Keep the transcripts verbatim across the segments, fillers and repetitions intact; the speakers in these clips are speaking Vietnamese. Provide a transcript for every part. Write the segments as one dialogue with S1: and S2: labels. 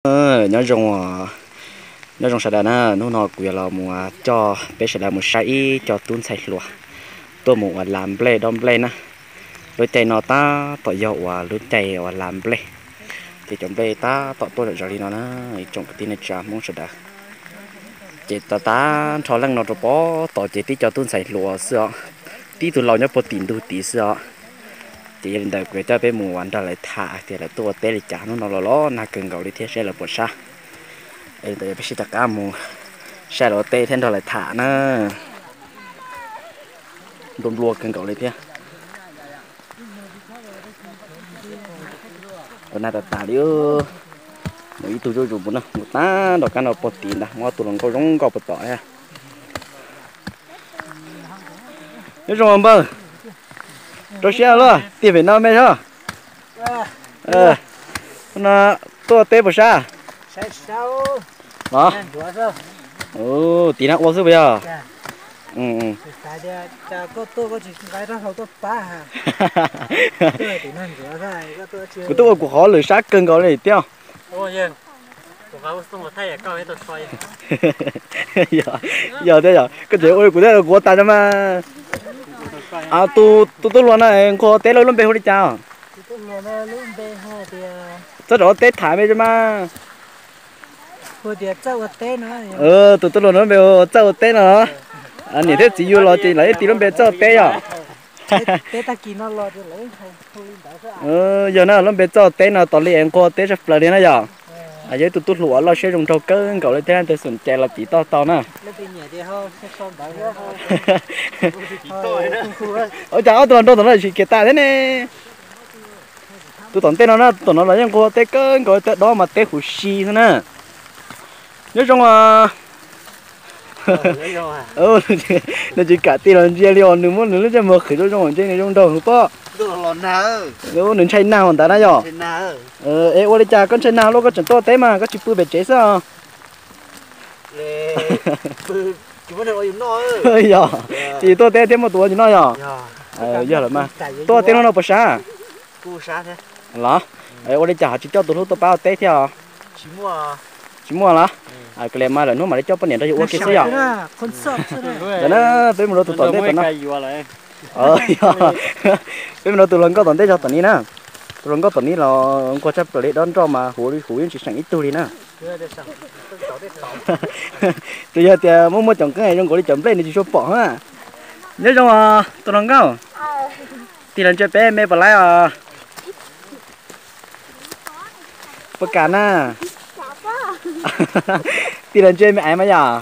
S1: ờ nhớ rong à nhớ rong sạch na nó nó quỳ là mua cho bé sạch là mua sấy cho tuôn sạch lúa tôi mua làm ble đom ble na rồi chạy nó ta tỏi dầu à rồi chạy và làm ble thì chọn ble ta tỏi tôi được rồi đi nó na chọn cái tin này chả muốn sạch đã chị ta ta cho lăng nó rồi bỏ tỏi chị tí cho tuôn sạch lúa xưa tí từ lâu nhớ bỏ tiền tu tí xưa chị hiện tại quỳ cho bé mua ăn ra lại thả thì lại tôi té lại chả nó nó lo na cần gạo đi thế sẽ là bỏ xa em tại bây giờ tất cả mua xe đồ tê thêm rồi lại thả nó đun lua cần cậu lấy thế ở này là tả đi ơ mấy tụi tôi dùng bún nào một tá đỏ cá nào bột tiền đã mua tụi nó có giống có bột tỏi ha nhớ rồi bơ tôi xe luôn tiền về năm mấy thôi ờ nó tôi tê bột sa đó ồ tí nào uống bây giờ ừ ừ của tôi của họ lười sát cân gọi này tiêu giờ giờ thế giờ cái chuyện ơi của tôi là của ta mà à tu tu tu luôn này có té luôn bên hồi đi chào rất rõ té thải mấy chứ mà ờ tụi tôi nó béo cháu té nữa anh nhìn thấy chỉ yêu lo chỉ lấy tí nó béo cháu té à ờ giờ nó nó béo cháu té nó tao lấy em qua té sắp lại đi nó giờ à với tụi tôi lúa lo sẽ dùng trâu cỡ cậu lấy thế tôi sườn chè là chỉ to to nè ôi cháu tụi nó tụi nó chỉ kẹt ta thế này tụi tụi té nó nó tụi nó lấy em qua té cỡ cậu té đó mà té hủ xì thế nè nhớ trong à ừ nó chỉ cả tiền là chia liều nữa muốn nữa cho mở khởi cho trong trên này trong đầu đúng không? Nếu nên chơi nào ta đã nhở? Ờ, em ơi cha con chơi nào lúc có chuyện to té mà có chịu bự bể chế sao?
S2: Chỉ muốn được nó.
S1: Ơi giờ, chỉ to té thêm một tuổi chỉ nói nhở? Ờ, giờ là mà to té nó nó bớt xa.
S2: Cú xa thế.
S1: Là, em ơi cha chỉ cho tụi nó to bao té theo.
S2: Chỉ mua.
S1: Chỉ mua là? À cái mà là nó mà để cho bao nhiêu đó ok xí à? Đó nó với một tụi tụi té tụi nó. Ờ, với một tụi lần có tụi té cho tụi ní nè. Tụi lần có tụi ní là qua chấp để đón cho mà hủ hủ yên chỉ sang ít tuổi đi nè. Bây giờ thì muốn mua chồng cái này trong cổ đi chồng lên thì chỉ số bỏ ha. Nhớ trong à tụi lần có. Thì lần chơi bé mẹ bà lái à. Bất cả nè. Thì lần chơi mẹ ai mà giờ.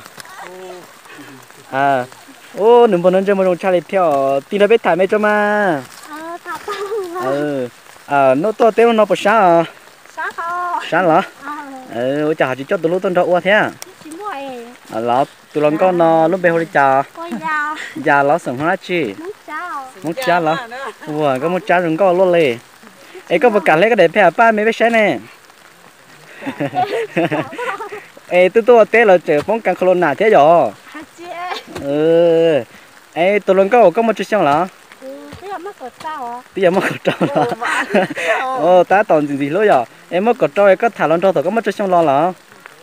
S1: À. Ô, đừng bọn nó chơi một đồng cha liệt theo. Thì nó biết thải mẹ cho mà. Ừ. À, nó to téo nó bớt xa à. Xa hả? Ừ, ôi chà chỉ cho tụi lúc tôi cho thế à? À, là tụi lần con nó lúc bé hồi đi chà. Già nó sống hóa chi. Muốn chá là. Ủa, có muốn chá rừng có luôn lì. Ê, có một cả lấy cái đẹp hè ba mấy bé xe nè. Ê, tôi tôi té là chờ phóng càng khôn nào thế rồi. Ừ. Ê, tụi lần có có một chút xong là. Bây giờ mất cột trâu rồi. Ồ, ta toàn gì gì lối giờ. Em mất cột trâu có thả lon trâu thôi có mất chút xong lo là.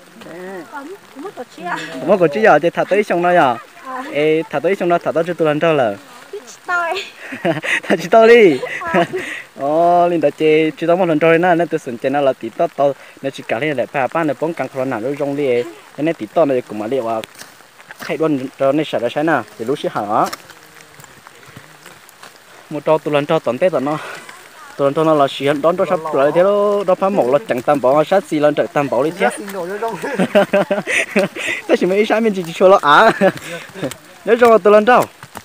S1: Mất cột chứ giờ thì thả tới xong nó giờ. Ê, thả tới xong nó thả tới cho tôi lon trâu là. Thả chỉ to đi. Ồ, linh ta chơi chỉ tao một lần trâu nè, nên tôi sẵn chơi nó là tí to to, nên chỉ cả lên để phá ban để bóng càng khôn nào rồi rong đi, nên tí to này cũng mà liệu à, khai đoan cho nên sợ ra sai nè, thì lúc xí hả? Một trâu tôi lần trâu tận tết tận nó, tôi lần trâu nó là xí đón trâu sắp rồi thế đó, đó phá một là chẳng tam bảo sát xí lần chẳng tam bảo đi chết. Tôi chỉ mấy sáng mình chỉ cho nó à, nhớ trong tôi lần trâu.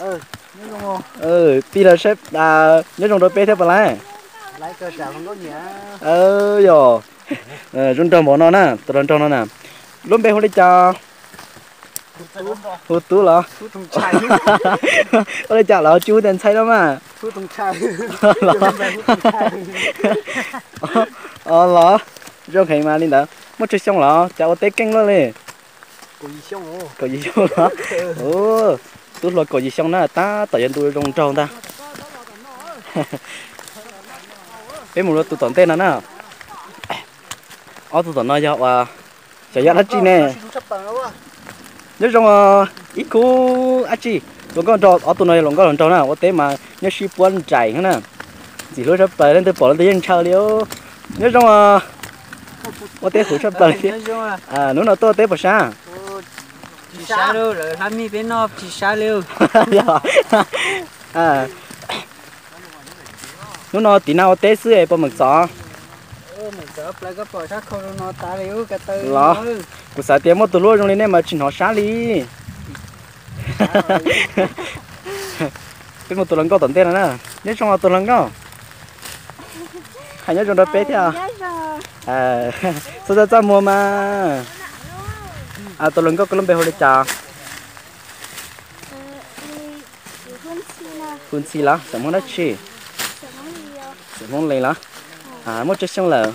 S1: Ừ, bây giờ sếp à nhớ trong đôi bé thế bà lại.
S2: Lấy cơ sở không có nhỉ?
S1: Ừ rồi. Ờ, trong trong bọn nó nè, trong trong nó nè. Lúc bé hồi đi cho. Hút tú là.
S2: Hút thùng chai.
S1: Hồi đi cho là chú đèn xay đó mà.
S2: Hút thùng chai.
S1: Ờ là. Trong khi mà đi đó. Mất chút xong là cháu té canh luôn đi.
S2: Có gì xong hả?
S1: Có gì xong hả? Ừ. Tôi là có gì xong đó ta tự nhiên tôi trong trong ta. Cái một lúc tôi tận tên nó nè. ở tụi tao nói giờ à giờ giờ là chi nè
S2: Chú chấp tầng đâu à?
S1: nhớ trong à ít cú à chi lúc con trâu ở tụi này lúc con trâu nào có té mà nhớ ship quân chạy nữa nè chỉ lúc sắp tới lên tôi bỏ lên tôi yên chờ liêu nhớ trong à có té khử sắp tới
S2: Nhớ chung à?
S1: à nếu nào tôi té bỏ xa
S2: Chỉ xa đâu rồi, hai mươi bên nó chỉ xa liêu.
S1: à nếu nào tí nào té xưa ấy bỏ mực gió
S2: Ờ, mình sợ lại cái bỏ sát không nó ta liêu cái từ.
S1: Đó. Cụ xã tiền một tụi luôn trong này mà chỉ nó xá đi cái một tụi lần có tận tiền nè nhớ trong là tụi lần có hay nhớ trong đó bé thế à à sao ra ra mua mà à tụi lần có cái lông bé hồi đi chả phun xì lá sợ món đất chi sợ món lấy lá à một chút xong là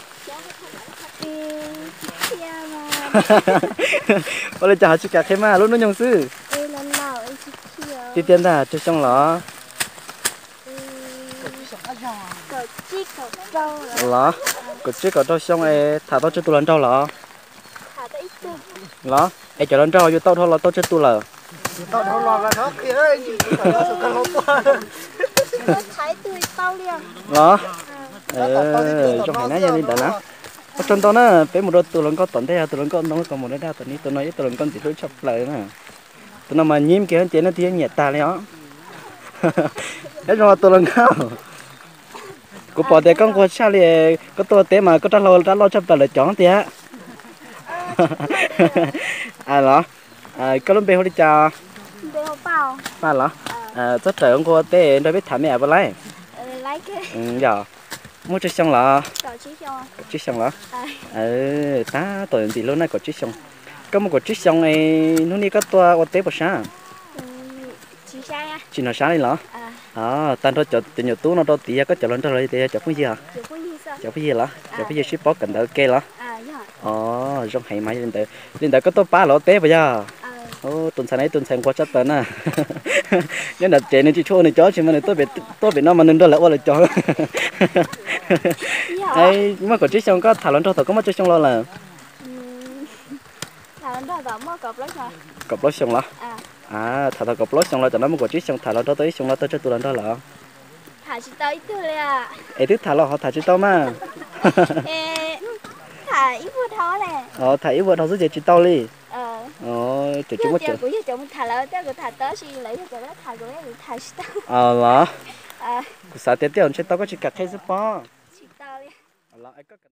S1: bây giờ chả chỉ cả thêm mà lúc nó nhung sư thì tiền là chút xong là là có chiếc có cho xong ấy thả tao cho tụi lần trâu là là ấy cho lần trâu vô tao thôi là tao cho tụi là
S2: Tao đâu lo là nó kia ấy, chỉ phải nó sự căng lông qua.
S1: là ờ trong này nãy giờ đi đã nè ở trong đó nó bé một đôi tụi lần có tận thế tụi lần có nó còn một đôi đa tụi ní tụi nói tụi lần con chỉ đối chấp lại nè tụi nó mà nhím kia chế nó tiếng nhẹ ta đấy đó đấy rồi tụi lần không cô bỏ tiền con cô sao liền có tôi té mà có trả lo trả lo chấp lại lại chọn thế à đó à có lúc bé hồi đi chào ba là à rất trời ông cô té đâu biết thả mẹ vào lấy ừ giờ mua chiếc xong là chiếc xong là ờ ta tuổi gì lúc này có chiếc xong có một cái chiếc xong này nó đi có toa ở tế bờ sa chỉ nó sáng đi lắm à tan đó chợ tiền nhiều tú nó đó tía có chợ lên đó rồi tía chợ cái gì à chợ cái gì là chợ cái gì ship bó cần đỡ kê là ờ trong hay máy lên tới lên tới có tôi ba lỗ tế bây giờ ô tuần sáng ấy tuần sáng qua chắc tới nè nên là trẻ nên chỉ cho này chó chỉ mà này tôi bị tôi bị nó mà nên đó là ô là chó ấy mà có chiếc xong có thả lên đó thôi có mất chiếc xong lo là cọp lót xong là à thả thả cọp lót xong là cho nó một cái chiếc xong thả lên đó tới xong là tới cho tụi lên đó là
S3: thả chỉ tới từเลยอ่ะ
S1: ấy thứ thả là họ thả chỉ tao mà
S3: thả ít vừa thôi nè
S1: ờ thả ít vừa thôi rồi chỉ tao đi
S3: ờ
S1: ờ chỉ
S3: chứ
S1: chúng mất
S3: giờ cũng như chồng thả lại tới rồi thả tới xí lấy rồi đó thả rồi rồi thả chỉ tao
S1: ờ là
S3: à
S1: sao tiếp theo chúng ta có chỉ cả cái gì đó
S3: chỉ tao đi
S1: là